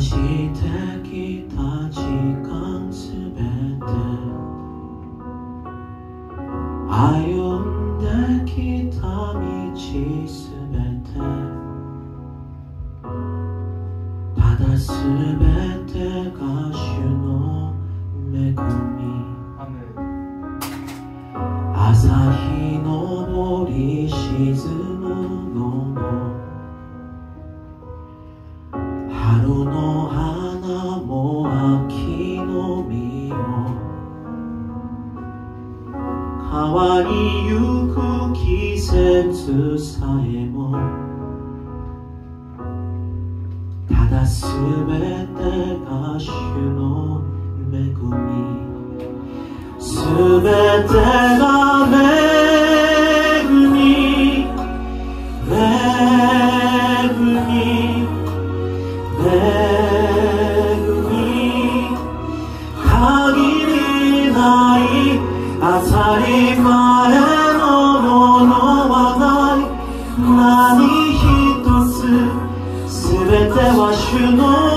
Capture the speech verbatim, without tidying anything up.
してきた時間すべて歩んできた道すべてただすべてが主の恵み朝日昇り沈むのも春の花も秋の実も変わりゆく季節さえもただすべてが主の恵みすべてが恵み恵み恵み限りない当たり前のものはない何一つすべては主の